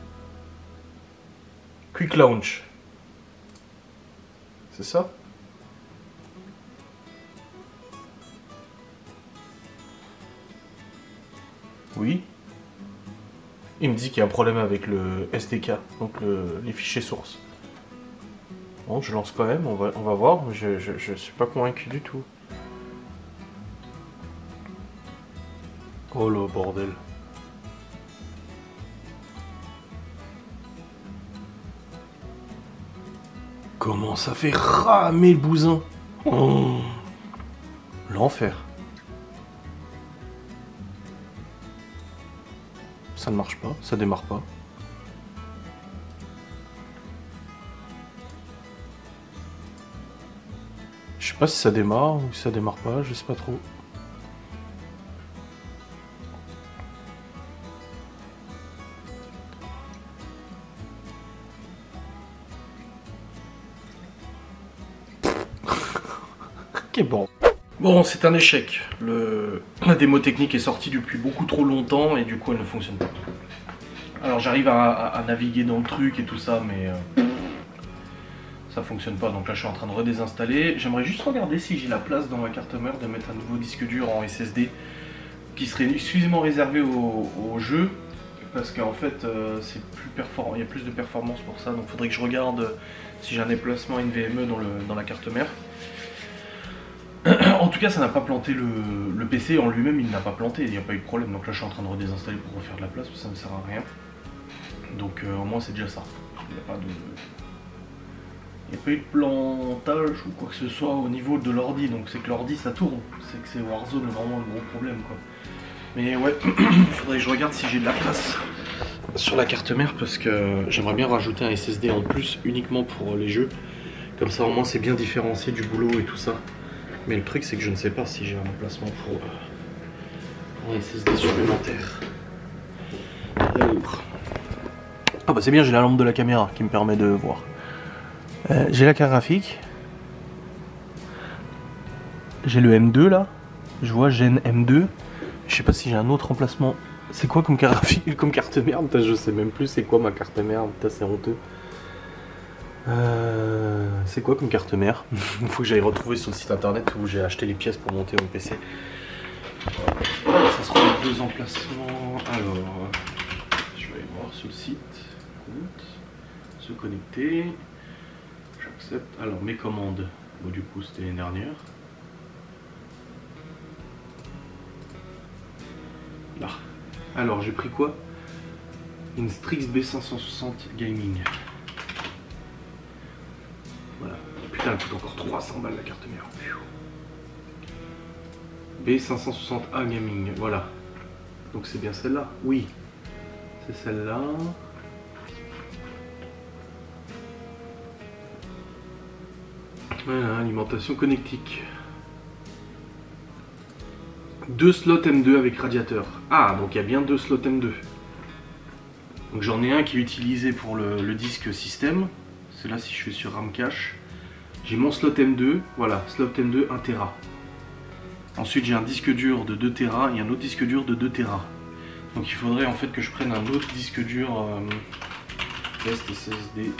Quick Launch. C'est ça? Oui. Il me dit qu'il y a un problème avec le S D K, donc le, les fichiers sources. Bon, je lance quand même, on va, on va voir, mais je, je, je suis pas convaincu du tout. Oh le bordel. Comment ça fait ramer le bousin? Oh. L'enfer. ça ne marche pas, ça démarre pas. Je sais pas si ça démarre ou si ça démarre pas, je sais pas trop. Ok, bon. Bon, c'est un échec. Le... La démo technique est sortie depuis beaucoup trop longtemps et du coup elle ne fonctionne pas. Alors j'arrive à, à, à naviguer dans le truc et tout ça, mais euh, ça fonctionne pas. Donc là je suis en train de redésinstaller. J'aimerais juste regarder si j'ai la place dans ma carte mère de mettre un nouveau disque dur en S S D qui serait exclusivement réservé au, au jeu. Parce qu'en fait euh, c'est plus performant, il y a plus de performance pour ça. Donc il faudrait que je regarde si j'ai un déplacement N V M E dans, le, dans la carte mère. En tout cas, ça n'a pas planté le, le P C en lui-même, il n'a pas planté, il n'y a pas eu de problème. Donc là, je suis en train de redésinstaller pour refaire de la place, parce que ça ne sert à rien. Donc euh, au moins, c'est déjà ça. Il n'y a pas de... Il n'y a pas eu de plantage ou quoi que ce soit au niveau de l'ordi. Donc c'est que l'ordi, ça tourne. C'est que c'est Warzone vraiment le gros problème, quoi. Mais ouais, il faudrait que je regarde si j'ai de la place sur la carte mère, parce que j'aimerais bien rajouter un S S D en plus, uniquement pour les jeux. Comme ça, au moins, c'est bien différencié du boulot et tout ça. Mais le truc c'est que je ne sais pas si j'ai un emplacement pour, euh, pour un S S D supplémentaire. Alors. Ah bah c'est bien, j'ai la lampe de la caméra qui me permet de voir. Euh, j'ai la carte graphique. J'ai le M deux là. Je vois Gen M deux. Je sais pas si j'ai un autre emplacement. C'est quoi comme carte graphique, comme carte merde? Je sais même plus c'est quoi ma carte merde. C'est honteux. Euh, c'est quoi comme carte mère? Il faut que j'aille retrouver sur le site internet où j'ai acheté les pièces pour monter mon P C. Ça sera les deux emplacements. Alors, je vais aller voir sur le site. Se connecter. J'accepte. Alors, mes commandes. Bon, du coup, c'était l'année dernière. Là. Alors, j'ai pris quoi? Une Strix B cinq cent soixante Gaming. Voilà. Putain, elle coûte encore trois cents balles la carte mère. B cinq cent soixante A Gaming, voilà. Donc c'est bien celle-là? Oui. C'est celle-là. Voilà, alimentation connectique. Deux slots M deux avec radiateur. Ah, donc il y a bien deux slots M deux. Donc j'en ai un qui est utilisé pour le, le disque système. C'est là si je suis sur RAM cache. J'ai mon slot M deux, voilà, slot M deux un téra. Ensuite j'ai un disque dur de deux téra et un autre disque dur de deux téra. Donc il faudrait en fait que je prenne un autre disque dur euh, S S D.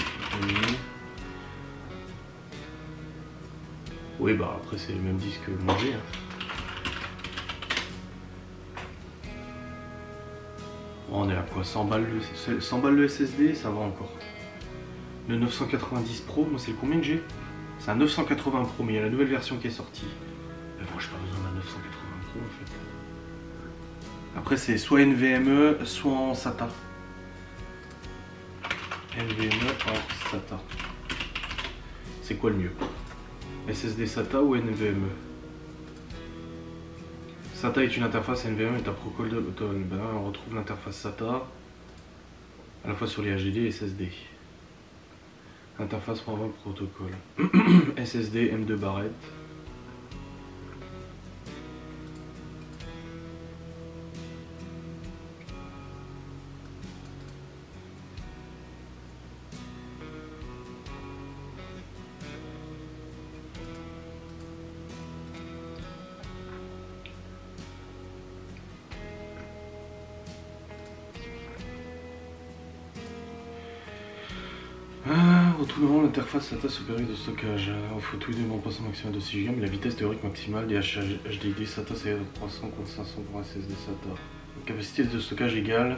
Oui bah après c'est le même disque mangé. Hein. On est à quoi? cent balles le, cent balles le S S D, ça va encore. Le neuf cent quatre-vingt-dix Pro, moi c'est combien que j'ai? C'est un neuf cent quatre-vingts Pro, mais il y a la nouvelle version qui est sortie. Mais bon, j'ai pas besoin d'un neuf cent quatre-vingts Pro en fait. Après c'est soit N V M E, soit en SATA. N V M E en SATA. C'est quoi le mieux? S S D SATA ou N V M E? SATA est une interface, N V M E est un protocole de l'automne. Ben, on retrouve l'interface SATA à la fois sur les H D D et S S D. Interface programme protocole. S S D M deux barrette. Ah, retournons l'interface SATA supérieure de stockage. On faut tout élément passant maximum de six giga, mais la vitesse théorique maximale des H D D SATA c'est trois cents contre cinq cents pour S S D SATA. La capacité de stockage égale.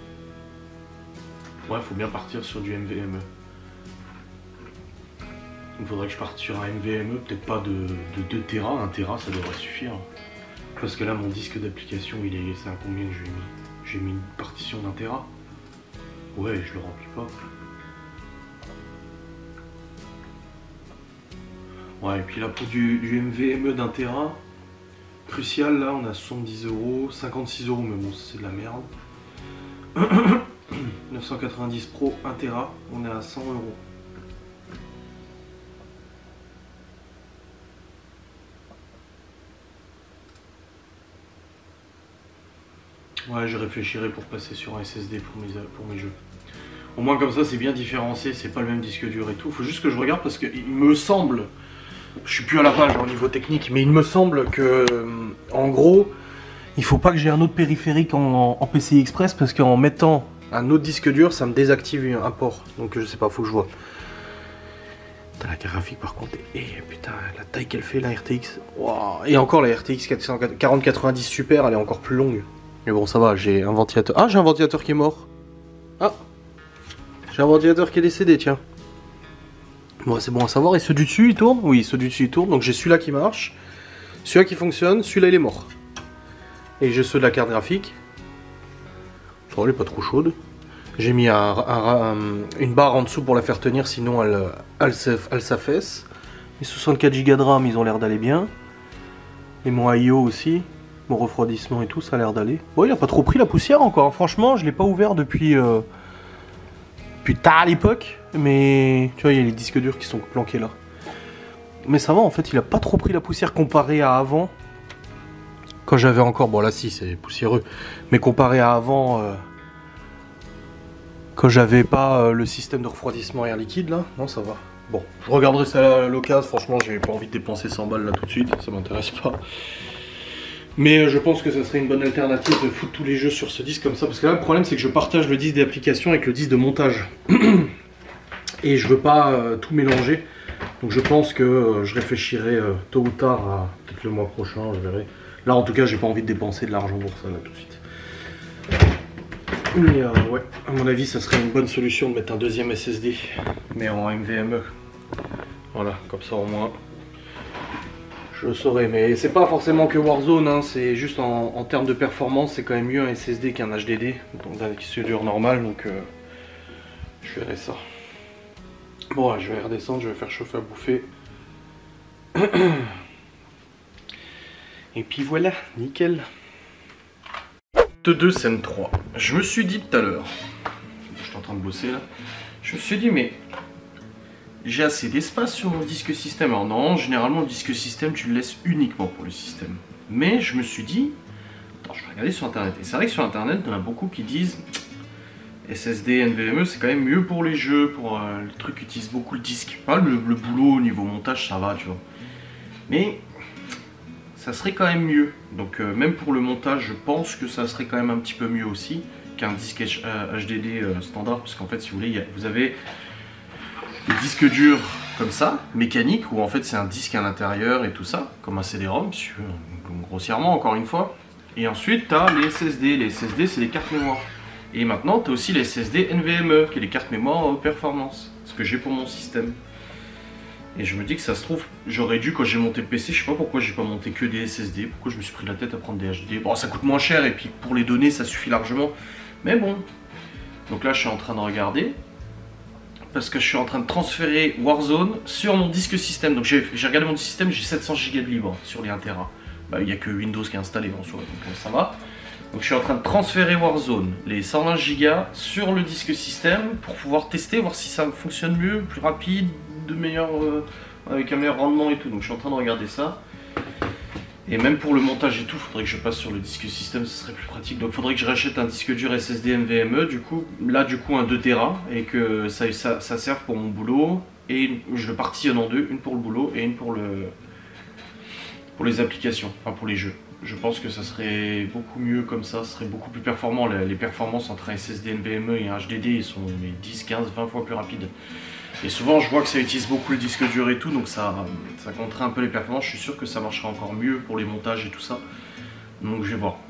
Ouais, faut bien partir sur du N V M E. Il faudrait que je parte sur un N V M E, peut-être pas de, de deux téra, un téra ça devrait suffire. Parce que là mon disque d'application il est. C'est à combien que j'ai mis? J'ai mis une partition d'un téra. Ouais, je le remplis pas. Ouais, et puis là pour du, du M V M E d'un téra, crucial là on a soixante-dix euros, cinquante-six euros, mais bon c'est de la merde. neuf cent quatre-vingt-dix Pro, un téra, on est à cent euros. Ouais, je réfléchirai pour passer sur un S S D pour mes, pour mes jeux. Au moins comme ça c'est bien différencié, c'est pas le même disque dur et tout. Faut juste que je regarde parce qu'il me semble, je suis plus à la page au niveau technique, mais il me semble que en gros, il faut pas que j'ai un autre périphérique en, en P C I Express parce qu'en mettant un autre disque dur, ça me désactive un port. Donc je sais pas, faut que je vois. Putain, la carte graphique par contre, et putain, la taille qu'elle fait la R T X. Wow. Et encore la R T X quarante quatre-vingt-dix Super, elle est encore plus longue. Mais bon, ça va, j'ai un ventilateur. Ah, j'ai un ventilateur qui est mort. Ah, j'ai un ventilateur qui est décédé, tiens. Bon, c'est bon à savoir. Et ceux du dessus, ils tournent? Oui, ceux du dessus, ils tournent. Donc j'ai celui-là qui marche, celui-là qui fonctionne, celui-là, il est mort. Et j'ai ceux de la carte graphique. Oh, elle est pas trop chaude. J'ai mis un, un, un, une barre en dessous pour la faire tenir, sinon elle, elle, elle s'affaisse. Les soixante-quatre giga de RAM, ils ont l'air d'aller bien. Et mon I O aussi. Mon refroidissement et tout, ça a l'air d'aller. Bon, il a pas trop pris la poussière encore. Franchement, je l'ai pas ouvert depuis, euh, depuis tard à l'époque. Mais tu vois, il y a les disques durs qui sont planqués là. Mais ça va, en fait, il a pas trop pris la poussière comparé à avant. Quand j'avais encore... Bon, là, si, c'est poussiéreux. Mais comparé à avant... Euh, quand j'avais pas euh, le système de refroidissement air liquide, là. Non, ça va. Bon, je regarderai ça à l'occasion. Franchement, j'ai pas envie de dépenser cent balles là tout de suite. Ça m'intéresse pas. Mais je pense que ça serait une bonne alternative de foutre tous les jeux sur ce disque comme ça. Parce que là, le problème, c'est que je partage le disque d'application avec le disque de montage. Et je veux pas euh, tout mélanger. Donc je pense que euh, je réfléchirai euh, tôt ou tard à peut-être le mois prochain, je verrai. Là, en tout cas, j'ai pas envie de dépenser de l'argent pour ça, là, tout de suite. Mais euh, ouais, à mon avis, ça serait une bonne solution de mettre un deuxième S S D. Mais en M V M E. Voilà, comme ça au moins... Je le saurais, mais c'est pas forcément que Warzone, hein, c'est juste en, en termes de performance, c'est quand même mieux un S S D qu'un H D D, donc un disque dur normal, donc euh, je verrai ça. Bon, ouais, je vais redescendre, je vais faire chauffer à bouffer. Et puis voilà, nickel. deux scène trois. Je me suis dit tout à l'heure, je suis en train de bosser là, je me suis dit mais... J'ai assez d'espace sur mon disque système. Alors non, généralement le disque système tu le laisses uniquement pour le système. Mais je me suis dit, attends, je vais regarder sur internet. Et c'est vrai que sur internet, il y en a beaucoup qui disent S S D, N V M E c'est quand même mieux pour les jeux, pour euh, le truc qui utilise beaucoup le disque. Pas le, le boulot au niveau montage, ça va, tu vois. Mais ça serait quand même mieux. Donc euh, même pour le montage, je pense que ça serait quand même un petit peu mieux aussi qu'un disque H, euh, H D D euh, standard. Parce qu'en fait, si vous voulez, y a, vous avez... des disques durs comme ça, mécaniques, où en fait c'est un disque à l'intérieur et tout ça, comme un C D ROM, si tu veux, grossièrement encore une fois. Et ensuite tu as les S S D, les S S D c'est les cartes mémoire. Et maintenant tu as aussi les S S D N V M E, qui est les cartes mémoire haute performance, ce que j'ai pour mon système. Et je me dis que ça se trouve, j'aurais dû quand j'ai monté le P C, je sais pas pourquoi j'ai pas monté que des S S D, pourquoi je me suis pris la tête à prendre des H D D. Bon, ça coûte moins cher et puis pour les données ça suffit largement, mais bon. Donc là je suis en train de regarder. Parce que je suis en train de transférer Warzone sur mon disque système. Donc j'ai regardé mon disque système, j'ai sept cents giga de libre sur les un téra. Bah, il n'y a que Windows qui est installé en soi, donc ça va. Donc je suis en train de transférer Warzone, les cent vingt giga sur le disque système pour pouvoir tester, voir si ça fonctionne mieux, plus rapide, de meilleur, euh, avec un meilleur rendement et tout. Donc je suis en train de regarder ça. Et même pour le montage et tout, il faudrait que je passe sur le disque système, ce serait plus pratique. Donc il faudrait que je rachète un disque dur S S D N V M E, du coup, là du coup un deux téra, et que ça, ça, ça serve pour mon boulot. Et je le partitionne en deux, une pour le boulot et une pour, le, pour les applications, enfin pour les jeux. Je pense que ça serait beaucoup mieux comme ça, ce serait beaucoup plus performant. Les, les performances entre un S S D N V M E et un H D D, ils sont dix, quinze, vingt fois plus rapides. Et souvent je vois que ça utilise beaucoup le disque dur et tout, donc ça, ça contraint un peu les performances. Je suis sûr que ça marchera encore mieux pour les montages et tout ça. Donc je vais voir.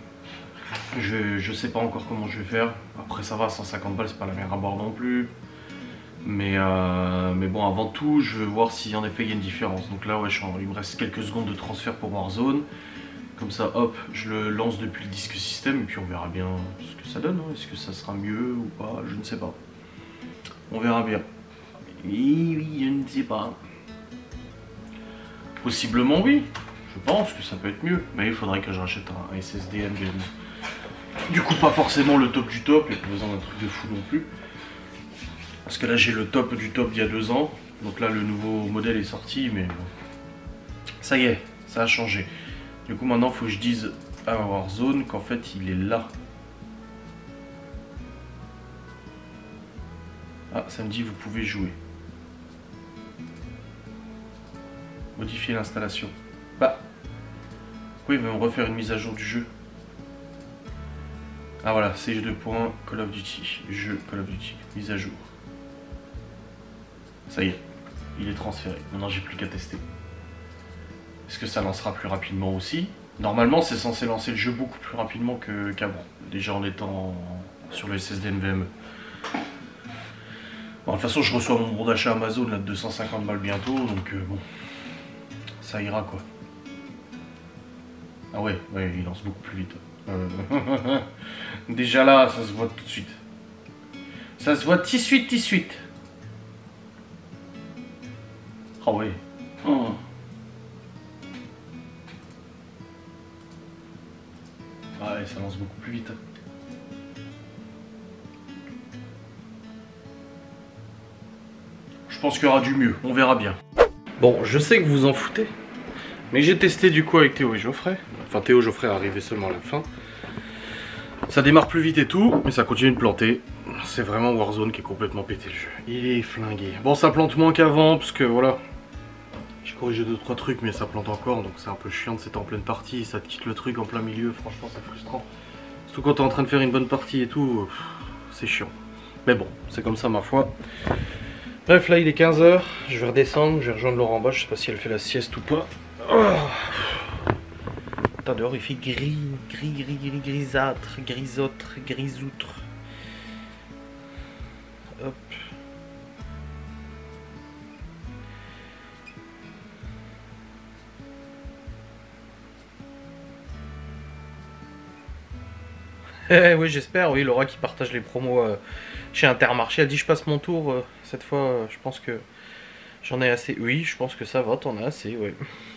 Je, je sais pas encore comment je vais faire. Après ça va, cent cinquante balles c'est pas la mer à bord non plus. Mais, euh, mais bon, avant tout, je veux voir si en effet il y a une différence. Donc là, ouais, je suis en- il me reste quelques secondes de transfert pour Warzone. Comme ça, hop, je le lance depuis le disque système et puis on verra bien ce que ça donne. Hein. Est-ce que ça sera mieux ou pas? Je ne sais pas. On verra bien. Oui, oui, je ne sais pas. Possiblement oui. Je pense que ça peut être mieux. Mais il faudrait que je rachète un S S D N V M E. Du coup, pas forcément le top du top. Il n'y a pas besoin d'un truc de fou non plus. Parce que là, j'ai le top du top d'il y a deux ans. Donc là, le nouveau modèle est sorti. Mais bon. Ça y est, ça a changé. Du coup, maintenant, il faut que je dise à Warzone qu'en fait, il est là. Ah, ça me dit, vous pouvez jouer. Modifier l'installation. Bah. Pourquoi il va me refaire une mise à jour du jeu? Ah voilà, C G deux points, Call of Duty. Jeu Call of Duty. Mise à jour. Ça y est. Il est transféré. Maintenant, j'ai plus qu'à tester. Est-ce que ça lancera plus rapidement aussi? Normalement, c'est censé lancer le jeu beaucoup plus rapidement que, qu'avant. Déjà en étant sur le S S D N V M E. Bon, de toute façon, je reçois mon bon d'achat Amazon là, de deux cent cinquante balles bientôt, donc euh, bon, ça ira quoi. Ah ouais, ouais, il lance beaucoup plus vite. Euh... Déjà là, ça se voit tout de suite. Ça se voit tout de suite, tout de suite. Ah ouais. Oh. Ah ouais, ça lance beaucoup plus vite. Je pense qu'il y aura du mieux, on verra bien. Bon, je sais que vous en foutez, mais j'ai testé du coup avec Théo et Geoffrey. Enfin, Théo Geoffrey est arrivé seulement à la fin. Ça démarre plus vite et tout, mais ça continue de planter. C'est vraiment Warzone qui est complètement pété le jeu. Il est flingué. Bon, ça plante moins qu'avant, parce que voilà. J'ai corrigé deux trois trucs, mais ça plante encore, donc c'est un peu chiant de s'être en pleine partie. Ça te quitte le truc en plein milieu, franchement, c'est frustrant. Surtout quand t'es en train de faire une bonne partie et tout, c'est chiant. Mais bon, c'est comme ça ma foi. Bref, là il est quinze heures, je vais redescendre, je vais rejoindre Laurent en bas, je sais pas si elle fait la sieste ou pas. Oh. Putain, dehors il fait gris, gris, gris, gris, grisâtre, grisâtre, grisoutre. Hop. Eh oui, j'espère, oui, Laura qui partage les promos euh, chez Intermarché. Elle dit je passe mon tour, euh, cette fois, euh, je pense que j'en ai assez. Oui, je pense que ça va, t'en as assez, ouais.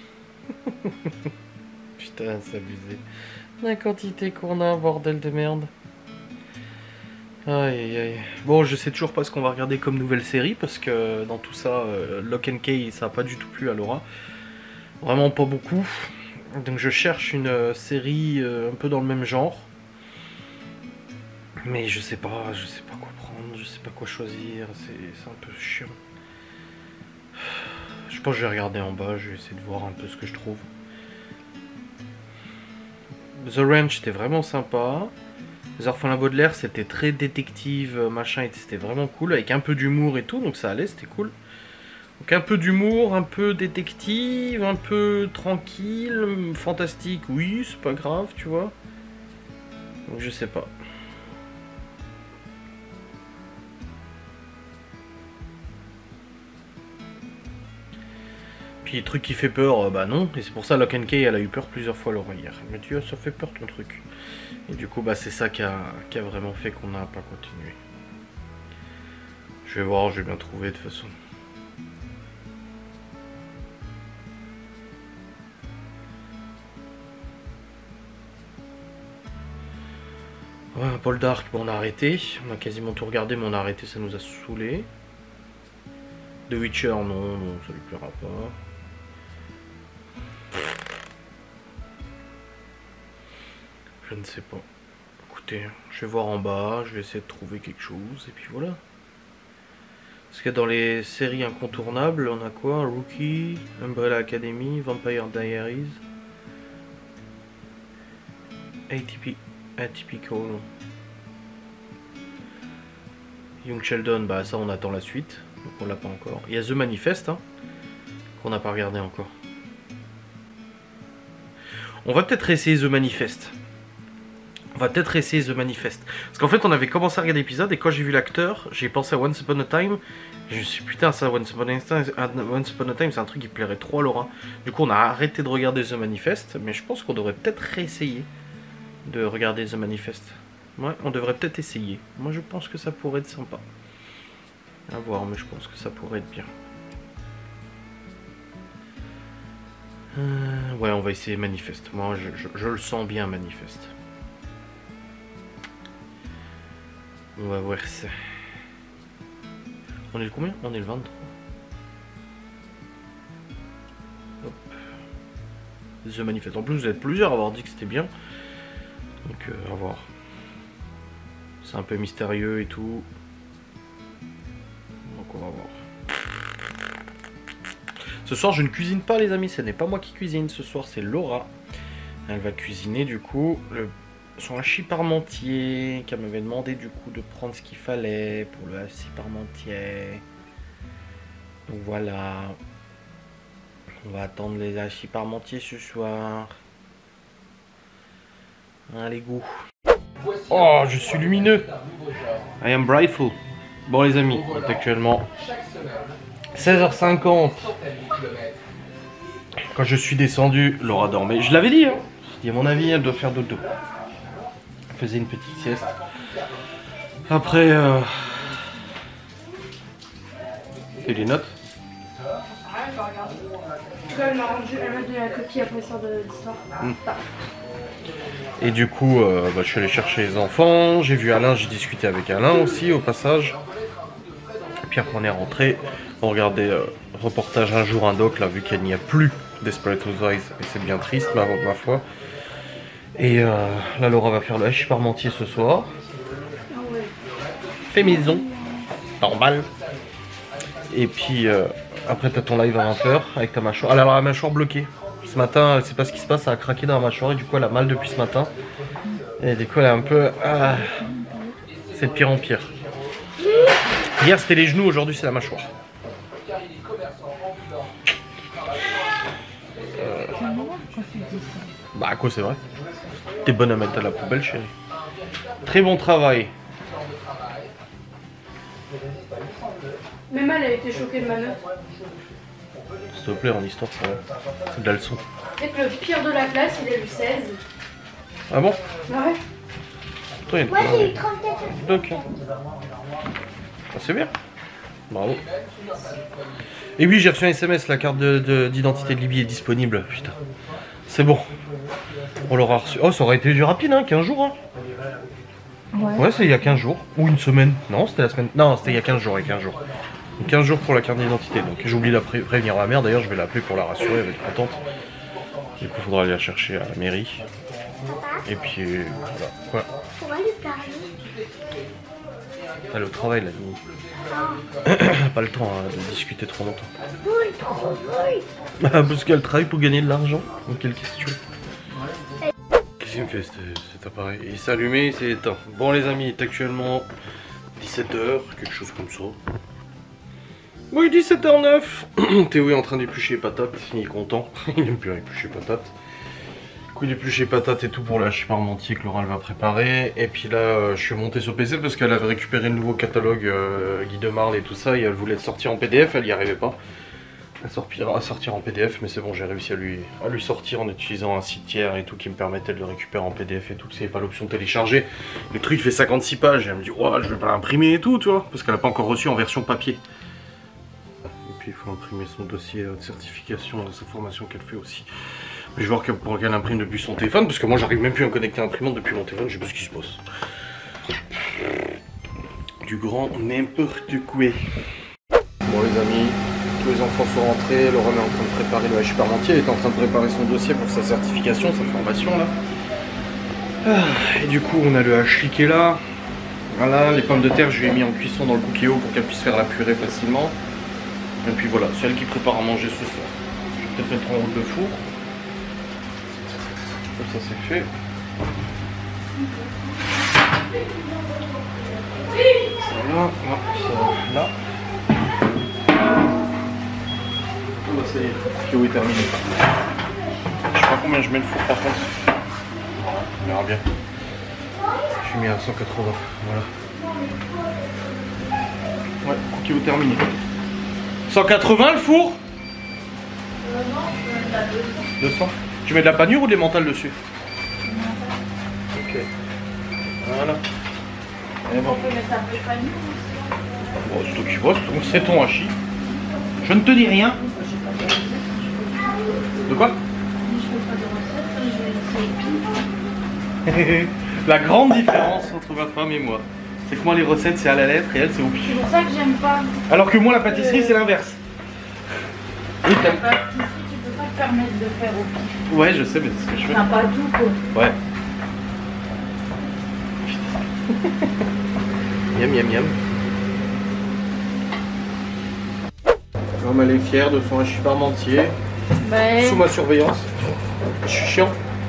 Putain, c'est abusé. La quantité qu'on a, bordel de merde. Aïe aïe aïe. Bon, je sais toujours pas ce qu'on va regarder comme nouvelle série, parce que dans tout ça, euh, Lock and Key, ça a pas du tout plu à Laura. Vraiment pas beaucoup. Donc je cherche une euh, série euh, un peu dans le même genre. Mais je sais pas, je sais pas quoi prendre, je sais pas quoi choisir, c'est un peu chiant. Je pense que je vais regarder en bas, je vais essayer de voir un peu ce que je trouve. The Ranch c'était vraiment sympa. Les Orphelins Baudelaire c'était très détective, machin, c'était vraiment cool, avec un peu d'humour et tout, donc ça allait, c'était cool. Donc un peu d'humour, un peu détective, un peu tranquille, fantastique, oui, c'est pas grave, tu vois. Donc je sais pas. Puis truc qui fait peur, bah non, et c'est pour ça Lock and Key elle a eu peur plusieurs fois Laura hier. Elle m'a dit oh, ça fait peur ton truc. Et du coup bah c'est ça qui a, qui a vraiment fait qu'on n'a pas continué. Je vais voir, je vais bien trouver de toute façon. Ouais, Paul Dark, bon, on a arrêté, on a quasiment tout regardé mais on a arrêté, ça nous a saoulé. The Witcher non, non, ça lui plaira pas. Je ne sais pas. Écoutez, je vais voir en bas, je vais essayer de trouver quelque chose, et puis voilà. Parce que dans les séries incontournables, on a quoi? Rookie, Umbrella Academy, Vampire Diaries, Atypi Atypical, Young Sheldon, bah ça on attend la suite, donc on l'a pas encore. Il y a The Manifest, hein, qu'on n'a pas regardé encore. On va peut-être essayer The Manifest. On va peut-être essayer The Manifest. Parce qu'en fait, on avait commencé à regarder l'épisode et quand j'ai vu l'acteur, j'ai pensé à Once Upon a Time. Et je me suis dit, putain, ça, Once Upon a Time, Once Upon a Time c'est un truc qui plairait trop à Laura. Du coup, on a arrêté de regarder The Manifest. Mais je pense qu'on devrait peut-être réessayer de regarder The Manifest. Ouais, on devrait peut-être essayer. Moi, je pense que ça pourrait être sympa. À voir, mais je pense que ça pourrait être bien. Euh, ouais, on va essayer Manifest. Moi, je, je, je le sens bien, Manifest. On va voir ça. On est le combien? On est le vingt-trois. Hop. The Manifest. En plus, vous êtes plusieurs à avoir dit que c'était bien. Donc, euh, à voir. C'est un peu mystérieux et tout. Donc, on va voir. Ce soir, je ne cuisine pas, les amis. Ce n'est pas moi qui cuisine. Ce soir, c'est Laura. Elle va cuisiner, du coup, le... son hachis parmentier, qu'elle m'avait demandé du coup de prendre ce qu'il fallait pour le hachis parmentier. Donc voilà. On va attendre les hachis parmentiers ce soir. Hein, les goûts. Oh, je suis lumineux. I am brightful. Bon les amis, il est actuellement seize heures cinquante. Quand je suis descendu, Laura dormait. Je l'avais dit, hein. Je dis à mon avis, elle doit faire dodo. Faisait une petite sieste. Après, euh... et les notes. Elle m'a rendu, elle m'a donné la copie à professeur d'histoire. Mmh. Et du coup, euh, bah, je suis allé chercher les enfants. J'ai vu Alain, j'ai discuté avec Alain aussi au passage. Et puis après, on est rentré. On regardait euh, reportage Un jour un doc, là, vu qu'il n'y a plus Desperate Housewives. Et c'est bien triste, ma, ma foi. Et euh, là, Laura va faire le hachis parmentier ce soir. Fait maison. Normal. Et puis, euh, après, t'as ton live à vingt heures avec ta mâchoire. Elle a la mâchoire bloquée. Ce matin, elle sait pas ce qui se passe, ça a craqué dans la mâchoire et du coup, elle a mal depuis ce matin. Et du coup, elle est un peu... Ah, c'est de pire en pire. Hier, c'était les genoux, aujourd'hui, c'est la mâchoire. Euh... Bah, à quoi c'est vrai? T'es bonne à mettre à la poubelle, chérie. Très bon travail. Même elle a été choquée de ma note. S'il te plaît, en histoire, ça va. C'est de la leçon. Et que le pire de la classe, il a eu seize. Ah bon? Ouais. Toi, il y a Moi, j'ai eu trente-quatre. Donc, ah, c'est bien. Bravo. Et oui, j'ai reçu un S M S, la carte d'identité de, de, de Libye est disponible. Putain. C'est bon. On l'aura reçu. Oh, ça aurait été du rapide, hein, quinze jours. Hein. Ouais, ouais c'est il y a quinze jours. Ou une semaine. Non, c'était la semaine. Non, c'était il y a quinze jours. Il y a quinze jours. Donc quinze jours pour la carte d'identité. Donc j'ai oublié de pré prévenir ma mère. D'ailleurs, je vais l'appeler pour la rassurer. Elle va être contente. Du coup, il faudra aller la chercher à la mairie. Et puis, voilà. Quoi? Pourquoi lui parler? Elle est au travail la nuit. Ah. Pas le temps hein, de discuter trop longtemps. Oui, trop, oui. Parce qu'elle travaille pour gagner de l'argent. Donc quelle question? Qu'est-ce qu'il me fait cet, cet appareil? Il s'est allumé, il s'est éteint. Bon les amis, il est actuellement dix-sept heures, quelque chose comme ça. Oui, dix-sept heures neuf. Théo est en train d'éplucher les patates, il est content. Il n'aime plus éplucher les patates. Du coup il épluche les patates et tout pour le hachis parmentier que Laura va préparer. Et puis là, euh, je suis monté sur P C parce qu'elle avait récupéré le nouveau catalogue euh, Guy de Marle et tout ça. Et elle voulait le sortir en P D F, elle n'y arrivait pas. À sortir, à sortir en P D F, mais c'est bon, j'ai réussi à lui, à lui sortir en utilisant un site tiers et tout qui me permettait de le récupérer en P D F et tout. C'est pas l'option télécharger. Le truc fait cinquante-six pages et elle me dit, oh, je vais pas l'imprimer et tout, tu vois, parce qu'elle a pas encore reçu en version papier. Et puis il faut imprimer son dossier de certification de sa formation qu'elle fait aussi. Mais je vais voir que pour qu'elle imprime depuis son téléphone, parce que moi j'arrive même plus à me connecter à l'imprimante depuis mon téléphone, je sais pas ce qui se passe. Du grand n'importe quoi. Bon les amis. Tous les enfants sont rentrés, Laura est en train de préparer le hachis parmentier, elle est en train de préparer son dossier pour sa certification, sa formation là. Ah, et du coup on a le hachis qui est là. Voilà, les pommes de terre je lui ai mis en cuisson dans le cookéo pour qu'elle puisse faire la purée facilement. Et puis voilà, c'est elle qui prépare à manger ce soir. Je vais peut-être mettre en route le four. Comme ça c'est fait. Ça là, ça là. Bah ça y est, le tuyau est terminé. Je sais pas combien je mets le four par contre. On verra bien. J'ai mis à cent quatre-vingts, voilà. Ouais, qui vous terminez. cent quatre-vingts le four? Euh, non, je peux mettre la deux cents. deux cents. Tu mets de la panure ou des mentales dessus? Ok. Voilà. Et bon. On peut mettre un peu de panure aussi. Bon, c'est toi qui vois, c'est ton- c'est ton hachis. Je ne te dis rien. J'ai pas de recette, je peux De quoi? Je fais pas de recette, je vais essayer. La grande différence entre ma femme et moi, c'est que moi les recettes c'est à la lettre et elle c'est au pif. C'est pour ça que j'aime pas. Alors que moi la pâtisserie c'est l'inverse. Et La t'aimes- pâtisserie, tu peux pas te permettre de faire au pif. Ouais, je sais, mais c'est ce que je fais. T'as pas tout quoi. Ouais. Miam miam miam. L'homme elle est fière de son hachis parmentier, Ben. sous ma surveillance. Je suis chiant.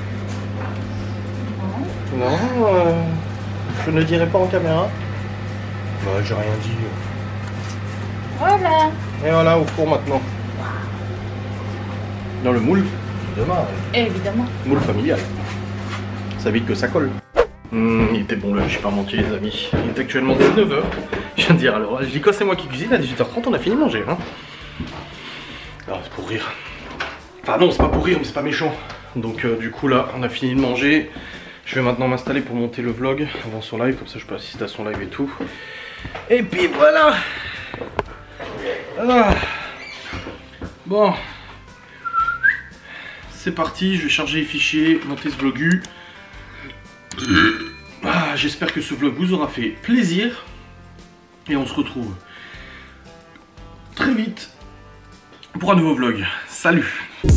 Non, euh, je ne dirai pas en caméra. Bah, j'ai rien dit. Voilà. Et voilà, au four maintenant. Dans le moule. Demain. Évidemment. Moule familial. Ça vite que ça colle. Mmh, il était bon le hachis parmentier les amis. Il est actuellement dix-neuf heures. Je viens de dire alors, je dis quoi, c'est moi qui cuisine, à dix-huit heures trente on a fini de manger. Hein. Alors c'est pour rire. Enfin non, c'est pas pour rire, mais c'est pas méchant. Donc euh, du coup là, on a fini de manger. Je vais maintenant m'installer pour monter le vlog avant son live, comme ça je peux assister à son live et tout. Et puis voilà. Ah. Bon. C'est parti, je vais charger les fichiers, monter ce vlogu. Ah, j'espère que ce vlog vous aura fait plaisir. Et on se retrouve très vite pour un nouveau vlog. Salut!